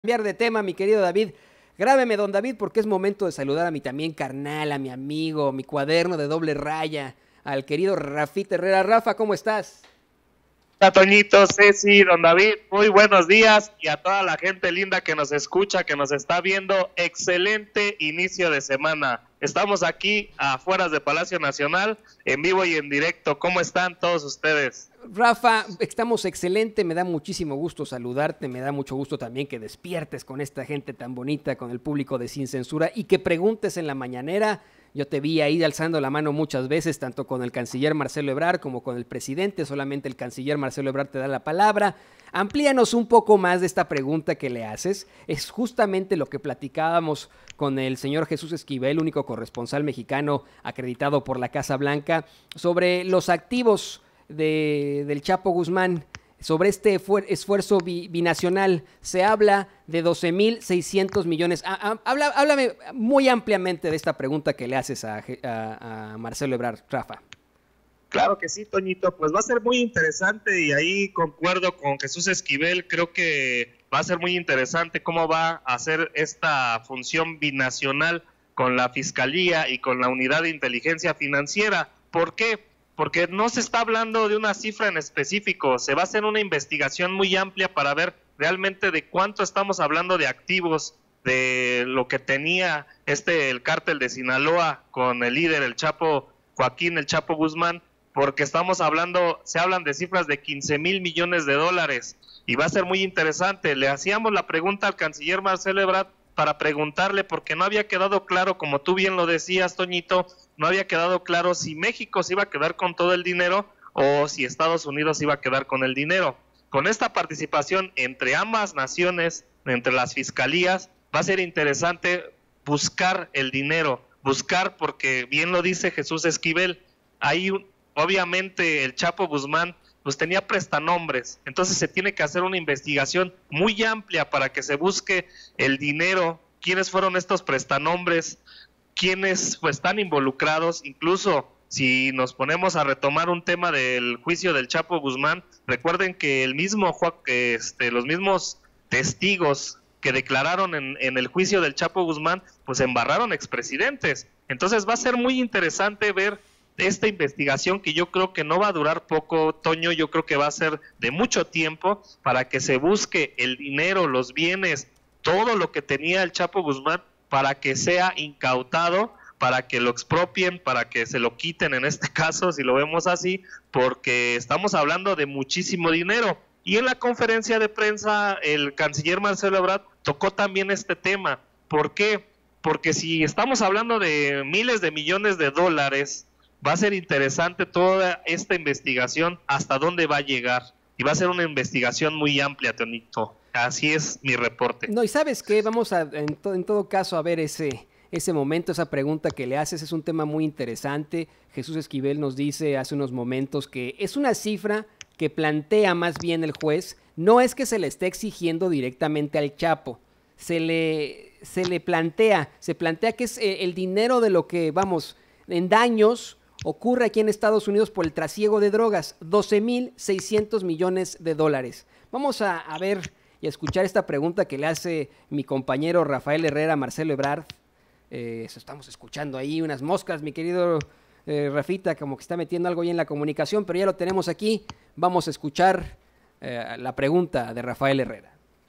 Cambiar de tema, mi querido David. Grábeme, don David, porque es momento de saludar a mi también carnal, a mi amigo, mi cuaderno de doble raya, al querido Rafita Herrera. Rafa, ¿cómo estás? Hola, Toñito, Ceci, don David, muy buenos días y a toda la gente linda que nos escucha, que nos está viendo, excelente inicio de semana. Estamos aquí afuera de Palacio Nacional, en vivo y en directo. ¿Cómo están todos ustedes? Rafa, estamos excelente, me da muchísimo gusto saludarte, me da mucho gusto también que despiertes con esta gente tan bonita, con el público de Sin Censura y que preguntes en la mañanera. Yo te vi ahí alzando la mano muchas veces, tanto con el canciller Marcelo Ebrard como con el presidente, solamente el canciller Marcelo Ebrard te da la palabra. Amplíanos un poco más de esta pregunta que le haces. Es justamente lo que platicábamos con el señor Jesús Esquivel, único corresponsal mexicano acreditado por la Casa Blanca, sobre los activos del Chapo Guzmán, sobre este esfuerzo binacional. Se habla de 12,600 millones. Háblame muy ampliamente de esta pregunta que le haces a Marcelo Ebrard, Rafa. Claro que sí, Toñito, pues va a ser muy interesante y ahí concuerdo con Jesús Esquivel, creo que va a ser muy interesante cómo va a hacer esta función binacional con la Fiscalía y con la Unidad de Inteligencia Financiera. ¿Por qué? Porque no se está hablando de una cifra en específico, se va a hacer una investigación muy amplia para ver realmente de cuánto estamos hablando de activos, de lo que tenía el cártel de Sinaloa con el líder, el Chapo Joaquín, el Chapo Guzmán, porque se hablan de cifras de 15,000 millones de dólares y va a ser muy interesante. Le hacíamos la pregunta al canciller Marcelo Ebrard para preguntarle, porque no había quedado claro, como tú bien lo decías, Toñito, no había quedado claro si México se iba a quedar con todo el dinero o si Estados Unidos iba a quedar con el dinero. Con esta participación entre ambas naciones, entre las fiscalías, va a ser interesante buscar el dinero, buscar, porque bien lo dice Jesús Esquivel, obviamente el Chapo Guzmán pues tenía prestanombres, entonces se tiene que hacer una investigación muy amplia para que se busque el dinero, quiénes fueron estos prestanombres, quiénes pues están involucrados. Incluso si nos ponemos a retomar un tema del juicio del Chapo Guzmán, recuerden que los mismos testigos que declararon en el juicio del Chapo Guzmán, pues embarraron expresidentes. Entonces va a ser muy interesante ver esta investigación, que yo creo que no va a durar poco, Toño, yo creo que va a ser de mucho tiempo para que se busque el dinero, los bienes, todo lo que tenía el Chapo Guzmán, para que sea incautado, para que lo expropien, para que se lo quiten en este caso, si lo vemos así, porque estamos hablando de muchísimo dinero. Y en la conferencia de prensa, el canciller Marcelo Ebrard tocó también este tema. ¿Por qué? Porque si estamos hablando de miles de millones de dólares, va a ser interesante toda esta investigación, hasta dónde va a llegar. Y va a ser una investigación muy amplia, Tonito. Así es mi reporte. No, y ¿sabes qué? Vamos en todo caso a ver ese momento, esa pregunta que le haces. Es un tema muy interesante. Jesús Esquivel nos dice hace unos momentos que es una cifra que plantea más bien el juez. No es que se le esté exigiendo directamente al Chapo. Se le plantea que es el dinero de lo que, vamos, en daños ocurre aquí en Estados Unidos por el trasiego de drogas, 12,600 millones de dólares. Vamos a ver y a escuchar esta pregunta que le hace mi compañero Rafael Herrera a Marcelo Ebrard. Estamos escuchando ahí unas moscas, mi querido Rafita, como que está metiendo algo ahí en la comunicación, pero ya lo tenemos aquí. Vamos a escuchar la pregunta de Rafael Herrera.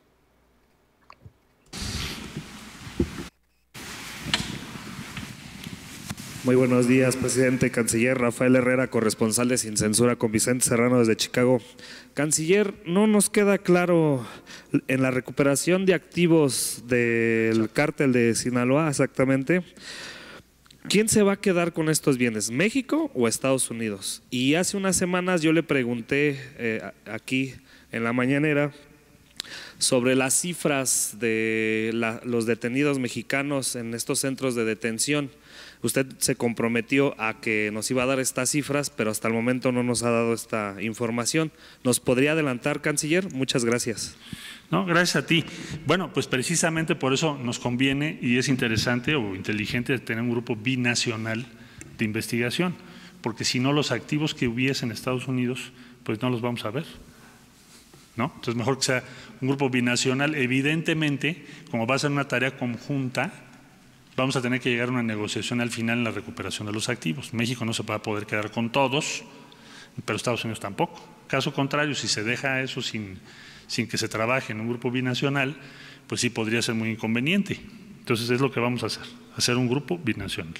Muy buenos días, presidente, canciller. Rafael Herrera, corresponsal de Sin Censura con Vicente Serrano desde Chicago. Canciller, no nos queda claro en la recuperación de activos del cártel de Sinaloa exactamente, ¿quién se va a quedar con estos bienes, México o Estados Unidos? Y hace unas semanas yo le pregunté aquí en la mañanera sobre las cifras de los detenidos mexicanos en estos centros de detención. Usted se comprometió a que nos iba a dar estas cifras, pero hasta el momento no nos ha dado esta información. ¿Nos podría adelantar, canciller? Muchas gracias. No, gracias a ti. Bueno, pues precisamente por eso nos conviene y es interesante o inteligente tener un grupo binacional de investigación, porque si no los activos que hubiese en Estados Unidos, pues no los vamos a ver. ¿no? Entonces, mejor que sea un grupo binacional. Evidentemente, como va a ser una tarea conjunta, vamos a tener que llegar a una negociación al final en la recuperación de los activos. México no se va a poder quedar con todos, pero Estados Unidos tampoco. Caso contrario, si se deja eso sin que se trabaje en un grupo binacional, pues sí podría ser muy inconveniente. Entonces es lo que vamos a hacer un grupo binacional.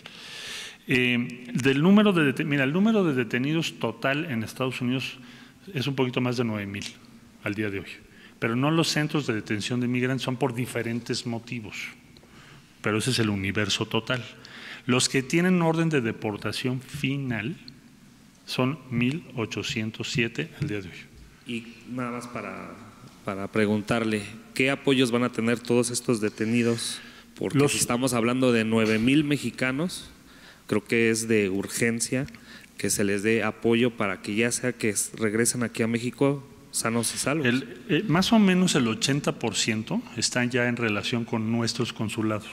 El número de detenidos total en Estados Unidos es un poquito más de 9,000 al día de hoy, pero no los centros de detención de migrantes, son por diferentes motivos, pero ese es el universo total. Los que tienen orden de deportación final son 1,807 al día de hoy. Y nada más para preguntarle, ¿qué apoyos van a tener todos estos detenidos? Porque si estamos hablando de 9,000 mexicanos, creo que es de urgencia que se les dé apoyo para que ya sea que regresen aquí a México sanos y salvos. Más o menos el 80% están ya en relación con nuestros consulados.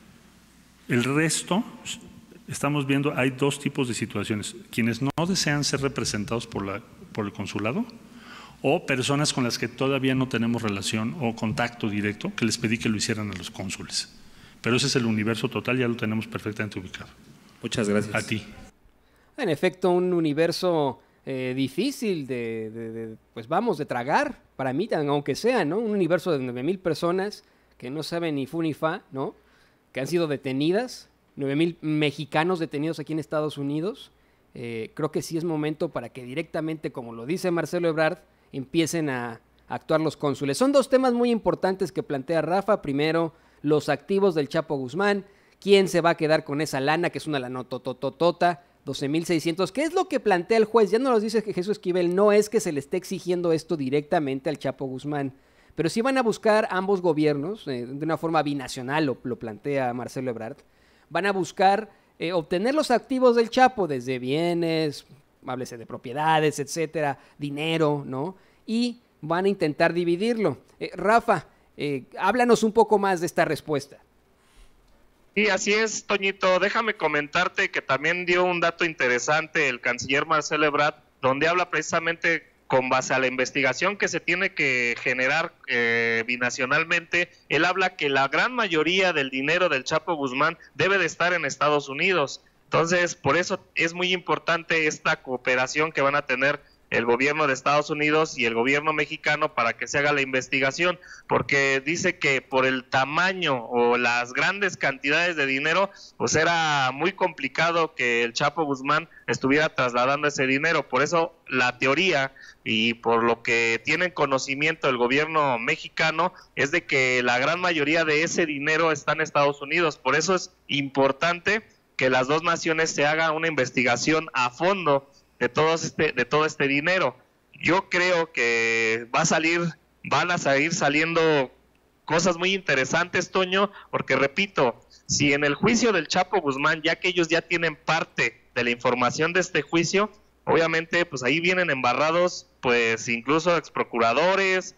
El resto, estamos viendo, hay dos tipos de situaciones. Quienes no desean ser representados por el consulado, o personas con las que todavía no tenemos relación o contacto directo, que les pedí que lo hicieran a los cónsules. Pero ese es el universo total, ya lo tenemos perfectamente ubicado. Muchas gracias. A ti. En efecto, un universo difícil pues vamos, de tragar, para mí, aunque sea, ¿no? Un universo de 9,000 personas que no saben ni fu ni fa, ¿no? Que han sido detenidas, 9,000 mexicanos detenidos aquí en Estados Unidos. Creo que sí es momento para que directamente, como lo dice Marcelo Ebrard, empiecen a actuar los cónsules. Son dos temas muy importantes que plantea Rafa. Primero, los activos del Chapo Guzmán. ¿Quién se va a quedar con esa lana? Que es una lanotototota, 12,600. ¿Qué es lo que plantea el juez? Ya nos lo dice Jesús Esquivel. No es que se le esté exigiendo esto directamente al Chapo Guzmán, pero sí van a buscar ambos gobiernos, de una forma binacional, lo plantea Marcelo Ebrard. Van a buscar obtener los activos del Chapo, desde bienes, háblese de propiedades, etcétera, dinero, ¿no? Y van a intentar dividirlo. Rafa, háblanos un poco más de esta respuesta. Sí, así es, Toñito. Déjame comentarte que también dio un dato interesante el canciller Marcelo Ebrard, donde habla precisamente con base a la investigación que se tiene que generar binacionalmente. Él habla que la gran mayoría del dinero del Chapo Guzmán debe de estar en Estados Unidos. Entonces, por eso es muy importante esta cooperación que van a tener el gobierno de Estados Unidos y el gobierno mexicano para que se haga la investigación, porque dice que por el tamaño o las grandes cantidades de dinero, pues era muy complicado que el Chapo Guzmán estuviera trasladando ese dinero. Por eso la teoría, y por lo que tienen conocimiento el gobierno mexicano, es de que la gran mayoría de ese dinero está en Estados Unidos. Por eso es importante que las dos naciones se haga una investigación a fondo de todo este dinero. Yo creo que van a seguir saliendo cosas muy interesantes, Toño, porque repito, si en el juicio del Chapo Guzmán, ya que ellos ya tienen parte de la información de este juicio, obviamente pues ahí vienen embarrados pues incluso exprocuradores,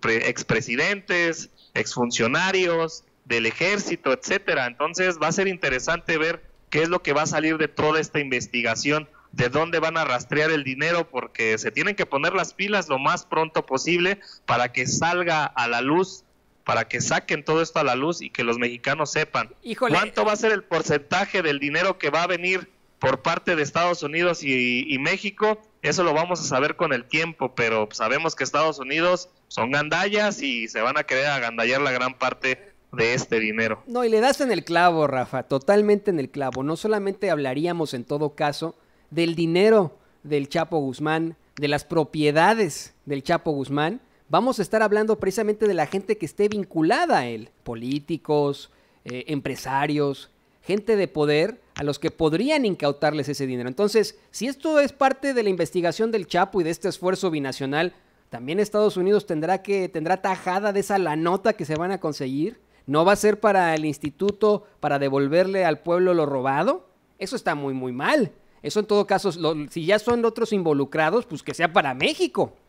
expresidentes, exfuncionarios del ejército, etcétera. Entonces va a ser interesante ver qué es lo que va a salir de toda esta investigación, de dónde van a rastrear el dinero, porque se tienen que poner las pilas lo más pronto posible para que salga a la luz, para que saquen todo esto a la luz y que los mexicanos sepan. ¿Cuánto va a ser el porcentaje del dinero que va a venir por parte de Estados Unidos y México? Eso lo vamos a saber con el tiempo, pero sabemos que Estados Unidos son gandallas y se van a querer agandallar la gran parte de este dinero. No, y le das en el clavo, Rafa, totalmente en el clavo. No solamente hablaríamos en todo caso del dinero del Chapo Guzmán, de las propiedades del Chapo Guzmán, vamos a estar hablando precisamente de la gente que esté vinculada a él, políticos, empresarios, gente de poder a los que podrían incautarles ese dinero. Entonces, si esto es parte de la investigación del Chapo y de este esfuerzo binacional, también Estados Unidos tendrá tajada de esa lanota que se van a conseguir. ¿No va a ser para el instituto para devolverle al pueblo lo robado? Eso está muy, muy mal. Eso en todo caso, si ya son otros involucrados, pues que sea para México.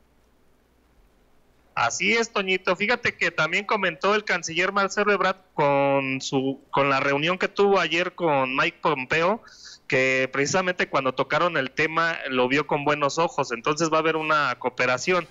Así es, Toñito. Fíjate que también comentó el canciller Marcelo Ebrard con la reunión que tuvo ayer con Mike Pompeo, que precisamente cuando tocaron el tema lo vio con buenos ojos. Entonces va a haber una cooperación.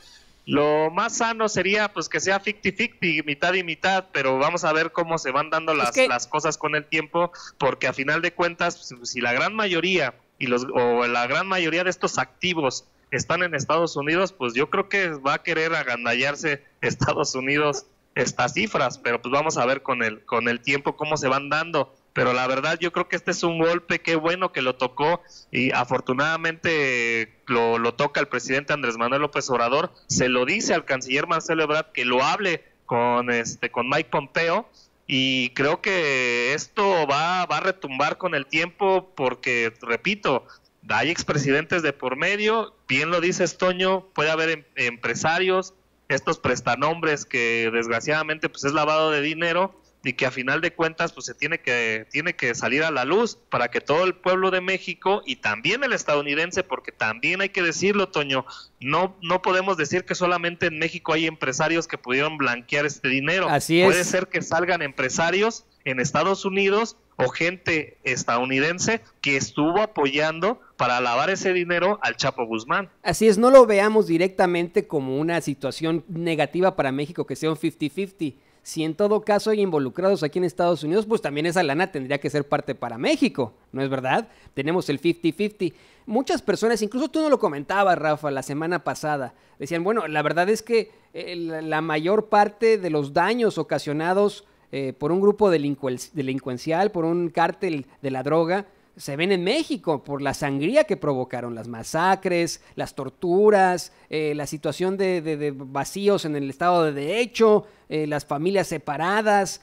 Lo más sano sería pues que sea 50-50, mitad y mitad, pero vamos a ver cómo se van dando las cosas con el tiempo, porque a final de cuentas, pues, si la gran mayoría o la gran mayoría de estos activos están en Estados Unidos, pues yo creo que va a querer agandallarse Estados Unidos estas cifras, pero pues vamos a ver con el tiempo cómo se van dando. Pero la verdad yo creo que este es un golpe, qué bueno que lo tocó y afortunadamente lo toca el presidente Andrés Manuel López Obrador, se lo dice al canciller Marcelo Ebrard que lo hable con Mike Pompeo, y creo que esto va a retumbar con el tiempo porque, repito, hay expresidentes de por medio, bien lo dice Toño, puede haber empresarios, estos prestanombres que desgraciadamente pues es lavado de dinero, y que a final de cuentas pues tiene que salir a la luz para que todo el pueblo de México y también el estadounidense, porque también hay que decirlo, Toño, no podemos decir que solamente en México hay empresarios que pudieron blanquear este dinero. Así es. Puede ser que salgan empresarios en Estados Unidos o gente estadounidense que estuvo apoyando para lavar ese dinero al Chapo Guzmán. Así es, no lo veamos directamente como una situación negativa para México, que sea un 50-50. Si en todo caso hay involucrados aquí en Estados Unidos, pues también esa lana tendría que ser parte para México, ¿no es verdad? Tenemos el 50-50. Muchas personas, incluso tú no lo comentabas, Rafa, la semana pasada, decían, bueno, la verdad es que la mayor parte de los daños ocasionados por un grupo delincuencial, por un cártel de la droga, se ven en México por la sangría que provocaron, las masacres, las torturas, la situación de vacíos en el Estado de Derecho, las familias separadas,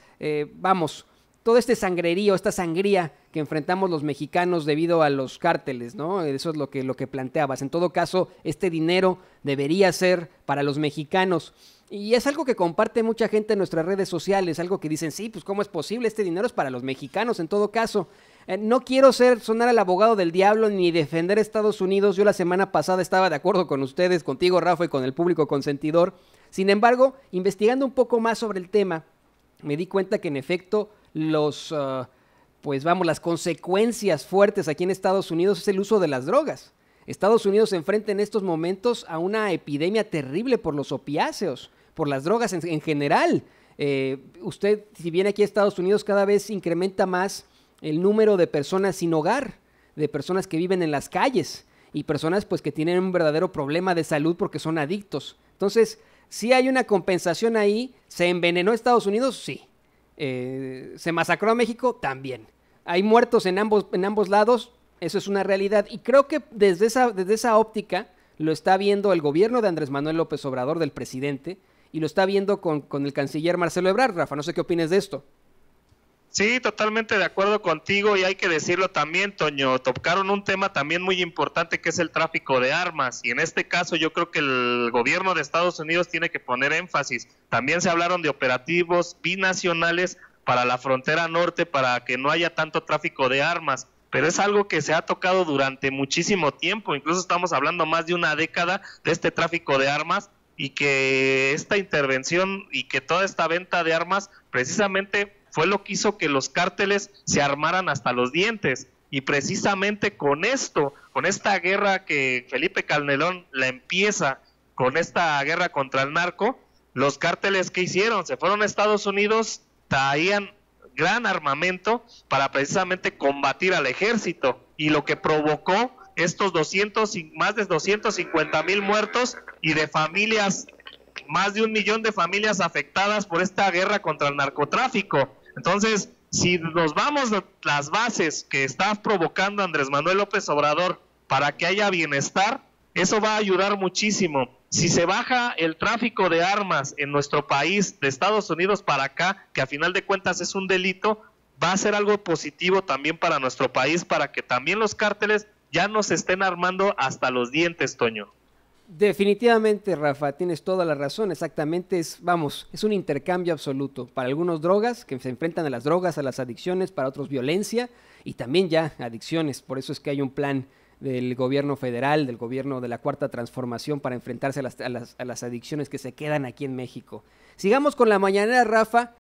todo este sangrerío, esta sangría que enfrentamos los mexicanos debido a los cárteles, ¿no? Eso es lo que planteabas. En todo caso, este dinero debería ser para los mexicanos. Y es algo que comparte mucha gente en nuestras redes sociales, algo que dicen, sí, pues ¿cómo es posible? Este dinero es para los mexicanos en todo caso. No quiero sonar al abogado del diablo ni defender a Estados Unidos. Yo la semana pasada estaba de acuerdo con ustedes, contigo, Rafa, y con el público consentidor. Sin embargo, investigando un poco más sobre el tema, me di cuenta que en efecto las consecuencias fuertes aquí en Estados Unidos es el uso de las drogas. Estados Unidos se enfrenta en estos momentos a una epidemia terrible por los opiáceos, por las drogas en general. Usted, si viene aquí a Estados Unidos, cada vez incrementa más el número de personas sin hogar, de personas que viven en las calles y personas pues que tienen un verdadero problema de salud porque son adictos. Entonces, sí hay una compensación ahí. ¿Se envenenó Estados Unidos? Sí. ¿Se masacró a México? También. ¿Hay muertos en ambos lados? Eso es una realidad. Y creo que desde esa óptica lo está viendo el gobierno de Andrés Manuel López Obrador, del presidente, y lo está viendo con el canciller Marcelo Ebrard. Rafa, no sé qué opines de esto. Sí, totalmente de acuerdo contigo, y hay que decirlo también, Toño, tocaron un tema también muy importante que es el tráfico de armas, y en este caso yo creo que el gobierno de Estados Unidos tiene que poner énfasis. También se hablaron de operativos binacionales para la frontera norte para que no haya tanto tráfico de armas, pero es algo que se ha tocado durante muchísimo tiempo, incluso estamos hablando más de una década de este tráfico de armas, y que esta intervención y que toda esta venta de armas precisamente fue lo que hizo que los cárteles se armaran hasta los dientes, y precisamente con esto, con esta guerra que Felipe Calderón la empieza, con esta guerra contra el narco, los cárteles ¿qué hicieron? Se fueron a Estados Unidos, traían gran armamento para precisamente combatir al ejército, y lo que provocó estos más de 250,000 muertos y de familias, más de 1 millón de familias afectadas por esta guerra contra el narcotráfico. Entonces, si nos vamos a las bases que está provocando Andrés Manuel López Obrador para que haya bienestar, eso va a ayudar muchísimo. Si se baja el tráfico de armas en nuestro país, de Estados Unidos para acá, que a final de cuentas es un delito, va a ser algo positivo también para nuestro país, para que también los cárteles ya no se estén armando hasta los dientes, Toño. Definitivamente, Rafa, tienes toda la razón, exactamente, es un intercambio absoluto. Para algunos drogas, que se enfrentan a las drogas, a las adicciones, para otros violencia y también ya adicciones. Por eso es que hay un plan del gobierno federal, del gobierno de la Cuarta Transformación para enfrentarse a las adicciones que se quedan aquí en México. Sigamos con la mañanera, Rafa.